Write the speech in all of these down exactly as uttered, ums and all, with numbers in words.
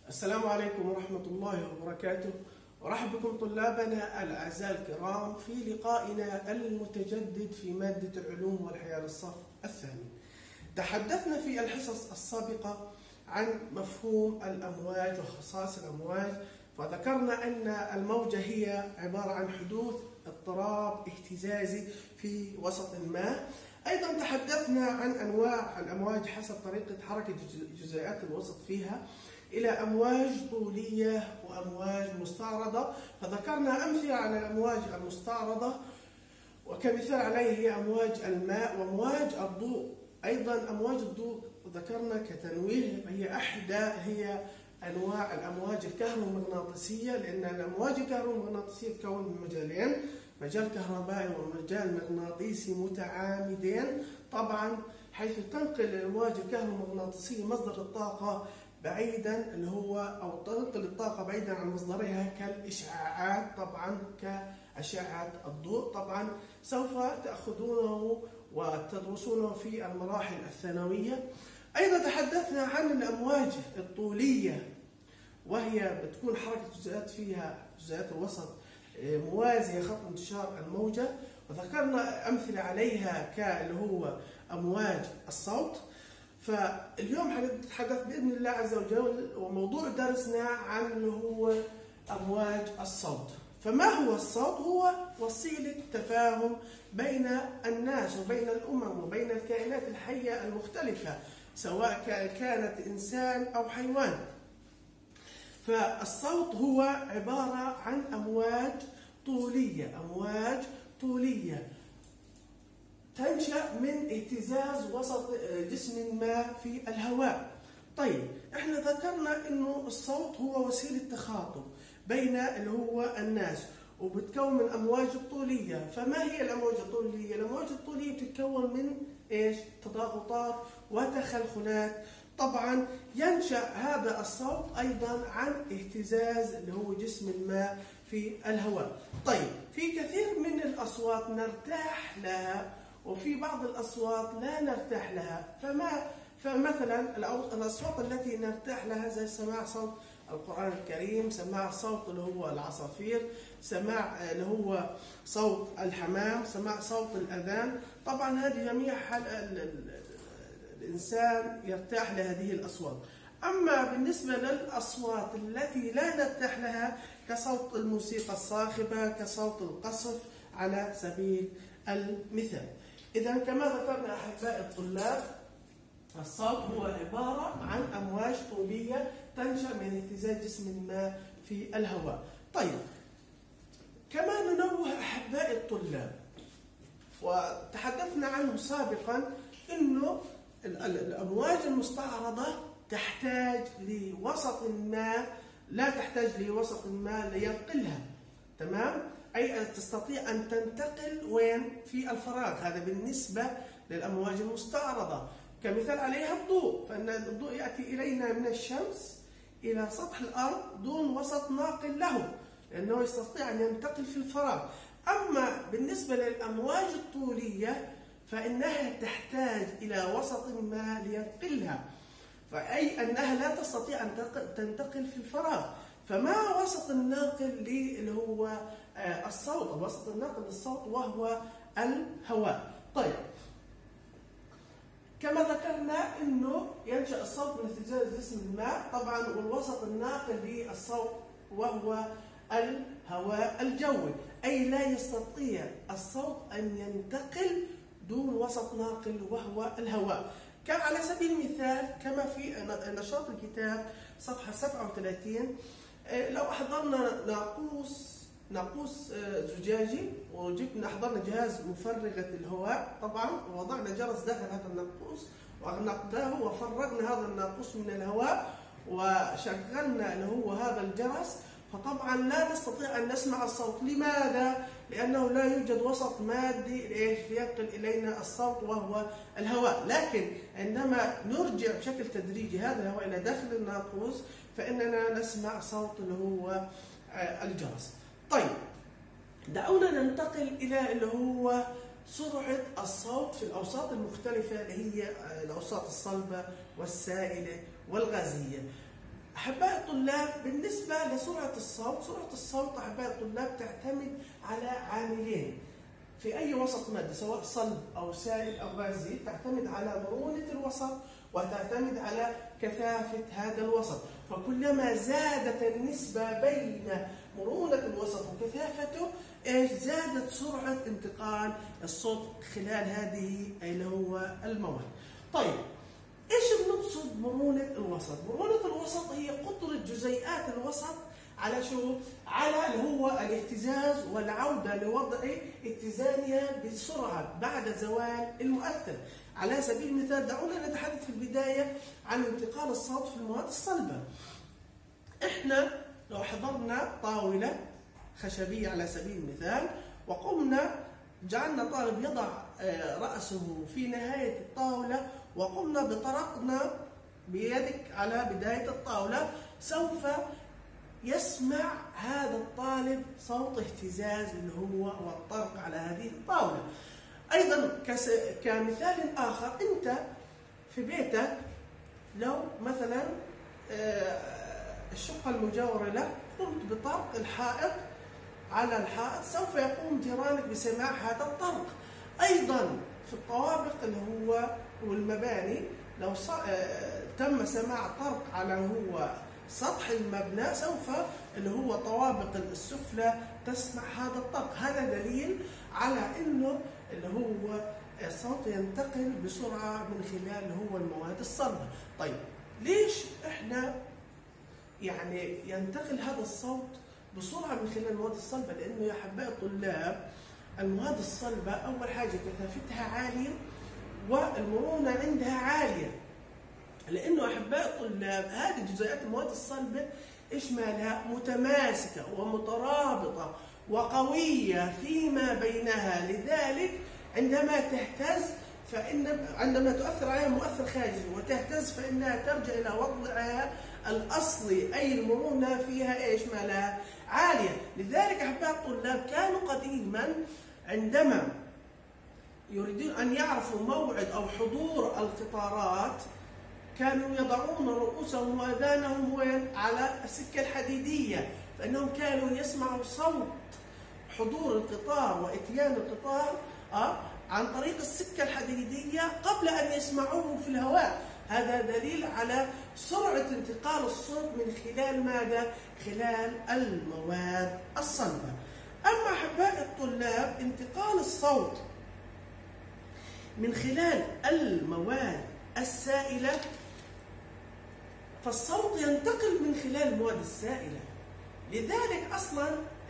السلام عليكم ورحمة الله وبركاته، ورحب بكم طلابنا الأعزاء الكرام في لقائنا المتجدد في مادة العلوم والحياة للصف الثاني. تحدثنا في الحصص السابقة عن مفهوم الأمواج وخصائص الأمواج، وذكرنا أن الموجة هي عبارة عن حدوث اضطراب اهتزازي في وسط ما. أيضا تحدثنا عن أنواع الأمواج حسب طريقة حركة جزيئات الوسط فيها إلى أمواج طولية وأمواج مستعرضة، فذكرنا أمثلة على الأمواج المستعرضة وكمثال عليه هي أمواج الماء وأمواج الضوء. أيضا أمواج الضوء ذكرنا كتنويه هي أحدى هي أنواع الأمواج الكهرومغناطيسية، لأن الأمواج الكهرومغناطيسية تتكون من مجالين، مجال كهربائي ومجال مغناطيسي متعامدين. طبعا حيث تنقل الأمواج الكهرومغناطيسية مصدر الطاقة بعيدا اللي هو او تنقل الطاقه بعيدا عن مصدرها كالاشعاعات، طبعا كاشعه الضوء. طبعا سوف تاخذونه وتدرسونه في المراحل الثانويه. ايضا تحدثنا عن الامواج الطوليه، وهي بتكون حركه الجزيئات فيها جزيئات الوسط موازيه خط انتشار الموجه، وذكرنا امثله عليها كاللي هو امواج الصوت. فاليوم حنتحدث باذن الله عز وجل وموضوع درسنا عن اللي هو امواج الصوت. فما هو الصوت؟ هو وسيله تفاهم بين الناس وبين الامم وبين الكائنات الحيه المختلفه، سواء كانت انسان او حيوان. فالصوت هو عباره عن امواج طوليه، امواج طوليه تنشأ من اهتزاز وسط جسم ما في الهواء. طيب احنا ذكرنا انه الصوت هو وسيلة تخاطب بين اللي هو الناس، وبتكون من امواج الطولية. فما هي الامواج الطولية؟ الامواج الطولية بتتكون من ايش؟ تضاغطات وتخلخلات. طبعا ينشأ هذا الصوت ايضا عن اهتزاز اللي هو جسم ما في الهواء. طيب في كثير من الاصوات نرتاح لها، وفي بعض الأصوات لا نرتاح لها. فما فمثلا الأصوات التي نرتاح لها زي سماع صوت القرآن الكريم، سماع صوت اللي هو العصافير، سماع اللي هو صوت الحمام، سماع صوت الأذان. طبعا هذه جميع الإنسان يرتاح لهذه الأصوات. أما بالنسبة للأصوات التي لا نرتاح لها كصوت الموسيقى الصاخبة، كصوت القصف على سبيل المثال. إذا كما ذكرنا أحبائي الطلاب، الصوت هو عبارة عن أمواج طولية تنشأ من اهتزاز جسم ما في الهواء. طيب كما ننوه أحبائي الطلاب وتحدثنا عنه سابقا إنه الأمواج المستعرضة تحتاج لوسط ما، لا تحتاج لوسط ما لينقلها، تمام؟ أي تستطيع أن تنتقل وين؟ في الفراغ. هذا بالنسبة للأمواج المستعرضة. كمثال عليها الضوء، فإن الضوء يأتي إلينا من الشمس إلى سطح الأرض دون وسط ناقل له، لأنه يستطيع أن ينتقل في الفراغ. أما بالنسبة للأمواج الطولية فإنها تحتاج إلى وسط ما لينقلها، فأي أنها لا تستطيع أن تنتقل في الفراغ. فما وسط الناقل اللي هو الصوت؟ الوسط الناقل للصوت وهو الهواء. طيب كما ذكرنا انه ينشأ الصوت من اهتزاز جسم الماء، طبعا والوسط الناقل للصوت وهو الهواء الجوي، اي لا يستطيع الصوت ان ينتقل دون وسط ناقل وهو الهواء. كان على سبيل المثال كما في نشاط الكتاب صفحة سبعة وثلاثين، لو أحضرنا ناقوس ناقوس زجاجي وجبنا أحضرنا جهاز مفرغة الهواء، طبعا ووضعنا جرس داخل هذا الناقوس وأغلقناه وفرغنا هذا الناقوس من الهواء وشغلنا اللي هو هذا الجرس، فطبعا لا نستطيع أن نسمع الصوت. لماذا؟ لأنه لا يوجد وسط مادي لينقل إلينا الصوت وهو الهواء. لكن عندما نرجع بشكل تدريجي هذا الهواء إلى داخل الناقوس فإننا نسمع صوت اللي هو الجرس. طيب دعونا ننتقل إلى اللي هو سرعة الصوت في الأوساط المختلفة اللي هي الأوساط الصلبة والسائلة والغازية. أحبائي الطلاب، بالنسبة لسرعة الصوت، سرعة الصوت أحبائي الطلاب تعتمد على عاملين في أي وسط مادي سواء صلب أو سائل أو غازي. تعتمد على مرونة الوسط وتعتمد على كثافة هذا الوسط، فكلما زادت النسبة بين مرونة الوسط وكثافته ايش؟ زادت سرعة انتقال الصوت خلال هذه اللي هو المواد. طيب ايش بنقصد مرونة الوسط؟ مرونة الوسط هي قدرة جزيئات الوسط على شو؟ على اللي هو الاهتزاز والعودة لوضع اتزانها بسرعة بعد زوال المؤثر. على سبيل المثال دعونا نتحدث في البداية عن انتقال الصوت في المواد الصلبة. احنا لو حضرنا طاولة خشبية على سبيل المثال وقمنا جعلنا طالب يضع رأسه في نهاية الطاولة وقمنا بطرقنا بيدك على بداية الطاولة، سوف يسمع هذا الطالب صوت اهتزاز اللي هو والطرق على هذه الطاولة. أيضا كمثال آخر، أنت في بيتك لو مثلا الشقة المجاورة لك قمت بطرق الحائط على الحائط، سوف يقوم جيرانك بسماع هذا الطرق. أيضا في الطوابق اللي هو والمباني لو تم سماع طرق على هو سطح المبنى سوف اللي هو طوابق السفلى تسمع هذا الطرق. هذا دليل على انه اللي هو الصوت ينتقل بسرعه من خلال اللي هو المواد الصلبه. طيب ليش احنا يعني ينتقل هذا الصوت بسرعه من خلال المواد الصلبه؟ لانه يا احبائي الطلاب المواد الصلبه اول حاجه كثافتها عاليه والمرونه عندها عاليه، لانه احبائي الطلاب هذه جزيئات المواد الصلبه ايش مالها؟ متماسكه ومترابطه وقويه فيما بينها، لذلك عندما تهتز فإن عندما تؤثر عليها مؤثر خارجي وتهتز فإنها ترجع إلى وضعها الأصلي، أي المرونة فيها إيش مالها؟ عالية. لذلك أحبائي الطلاب كانوا قديما عندما يريدون أن يعرفوا موعد أو حضور القطارات كانوا يضعون رؤوسهم وآذانهم وين؟ على السكة الحديدية، فإنهم كانوا يسمعوا صوت حضور القطار وإتيان القطار أه عن طريق السكة الحديدية قبل أن يسمعوه في الهواء. هذا دليل على سرعة انتقال الصوت من خلال ماذا؟ خلال المواد الصلبة. أما أحبائي الطلاب انتقال الصوت من خلال المواد السائلة، فالصوت ينتقل من خلال المواد السائلة. لذلك أصلا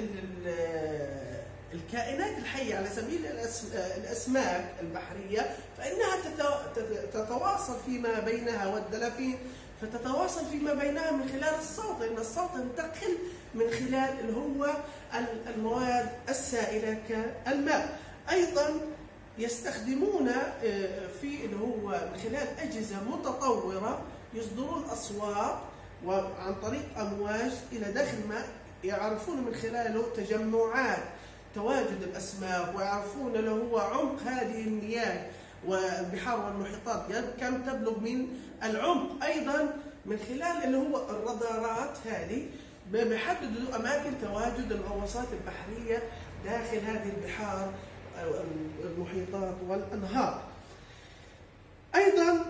الكائنات الحية على سبيل الأسماك البحرية فإنها تتواصل فيما بينها، والدلافين فتتواصل فيما بينها من خلال الصوت، لأن الصوت ينتقل من خلال اللي هو المواد السائلة كالماء. أيضا يستخدمون في اللي هو من خلال أجهزة متطورة يصدرون أصوات وعن طريق أمواج إلى داخل الماء، يعرفون من خلاله تجمعات تواجد الأسماك، ويعرفون له هو عمق هذه المياه والبحار والمحيطات كم تبلغ من العمق. أيضا من خلال اللي هو الرادارات هذه بيحددوا أماكن تواجد الغواصات البحرية داخل هذه البحار المحيطات والأنهار. أيضا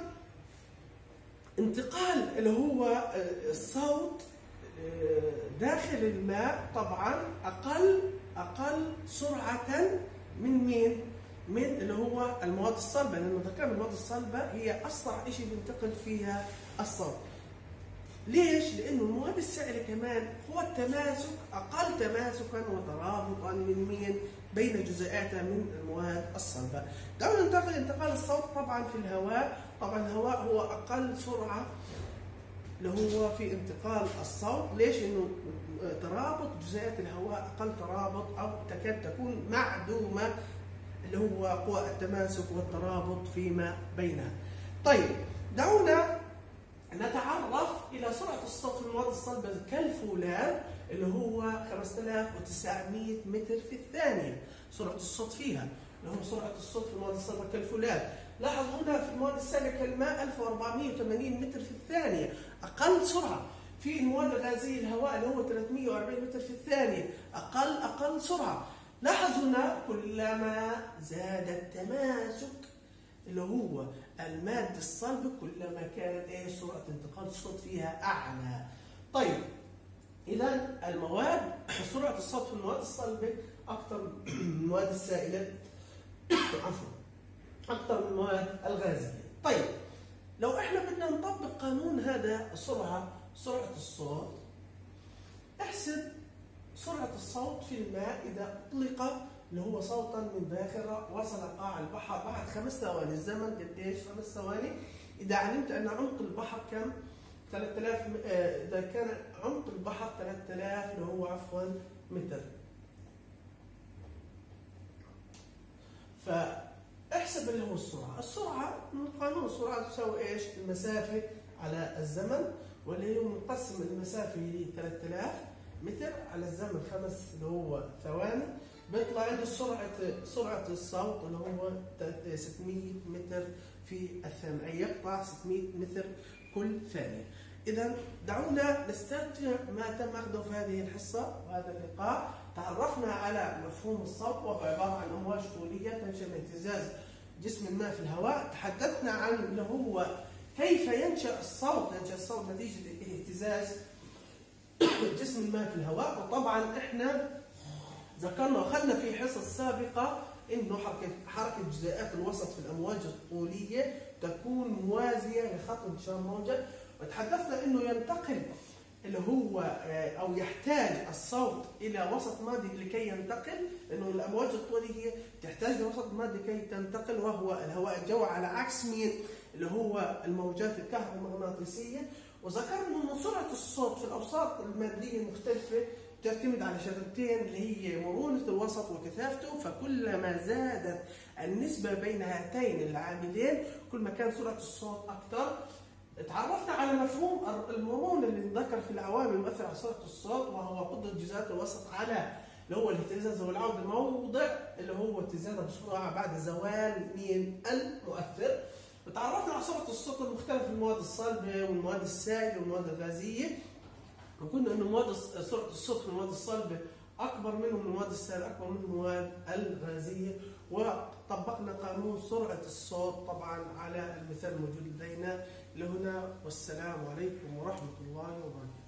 انتقال اللي هو الصوت داخل الماء طبعا أقل أقل سرعة من مين؟ من اللي هو المواد الصلبة، لأنه ذكرنا المواد الصلبة هي أسرع شيء بينتقل فيها الصوت. ليش؟ لأنه المواد السائلة كمان هو التماسك أقل تماسكا وترابطا من مين؟ بين جزيئاتها من المواد الصلبة. دعونا ننتقل انتقال الصوت طبعا في الهواء. طبعا الهواء هو أقل سرعة اللي هو في انتقال الصوت. ليش؟ لأنه ترابط جزيئات الهواء أقل ترابط أو تكاد تكون معدومة اللي هو قوى التماسك والترابط فيما بينها. طيب دعونا نتعرف إلى سرعة الصوت في المواد الصلبة كالفولاذ اللي هو خمسة آلاف وتسعمئة متر في الثانية. سرعة الصوت فيها اللي هو سرعة الصوت في المواد الصلبة كالفولاذ. لاحظ هنا في المواد السائلة كالماء ألف وأربعمئة وثمانين متر في الثانية، أقل سرعة. في المواد الغازيه الهواء اللي هو ثلاثمئة وأربعين متر في الثانيه، اقل اقل سرعه. لاحظوا هنا كلما زاد التماسك اللي هو الماده الصلبه كلما كانت ايه سرعه انتقال الصوت فيها اعلى. طيب اذا المواد سرعه الصوت في المواد الصلبه اكثر من المواد السائله عفوا اكثر من المواد الغازيه. طيب لو احنا بدنا نطبق قانون هذا السرعه سرعه الصوت، احسب سرعه الصوت في الماء اذا اطلق اللي هو صوتا من باخره وصل قاع البحر بعد خمس ثواني. الزمن قديش؟ خمس ثواني. اذا علمت ان عمق البحر كم؟ ثلاثة آلاف. اذا كان عمق البحر ثلاثة آلاف اللي هو عفوا متر. فاحسب اللي هو السرعه، السرعه من قانون السرعه تساوي ايش؟ المسافه على الزمن، واللي هو مقسم المسافه ل ثلاثة آلاف متر على الزمن خمس اللي هو ثواني، بيطلع عندي سرعه سرعه الصوت اللي هو ستمئة متر في الثانيه، اي يقطع ستمئة متر كل ثانيه. اذا دعونا نسترجع ما تم اخذه في هذه الحصه وهذا اللقاء. تعرفنا على مفهوم الصوت وهو عباره عن امواج طوليه تنشا من اهتزاز جسم الماء في الهواء. تحدثنا عن اللي هو كيف ينشا الصوت، ينشا الصوت نتيجه اهتزاز جسم الماء في الهواء. وطبعا احنا ذكرنا واخذنا في حصص سابقه انه حركه حركه جزيئات الوسط في الامواج الطوليه تكون موازيه لخط انتشار موجه، وتحدثنا انه ينتقل اللي هو او يحتاج الصوت الى وسط مادي لكي ينتقل، لانه الامواج الطوليه تحتاج لوسط مادي لكي تنتقل وهو الهواء الجوي، على عكس مين؟ اللي هو الموجات الكهرومغناطيسيه. وذكرنا انه سرعه الصوت في الاوساط الماديه المختلفه تعتمد على شغلتين اللي هي مرونه الوسط وكثافته، فكلما زادت النسبه بين هاتين العاملين كل ما كان سرعه الصوت اكثر. تعرفنا على مفهوم المرونه اللي ذكر في العوامل المؤثره على سرعه الصوت، وهو قدره جزيئات الوسط على اللي هو الاهتزاز والعوده الموضع اللي هو اتزانها بسرعه بعد زوال مين؟ المؤثر. وتعرفنا على سرعه الصوت المختلفه في المواد الصلبه والمواد السائله والمواد الغازيه، وقلنا انه مواد سرعه الصوت في المواد الصلبه اكبر منه من المواد السائله، اكبر من المواد الغازيه. وطبقنا قانون سرعه الصوت طبعا على المثال الموجود لدينا لهنا. والسلام عليكم ورحمه الله وبركاته.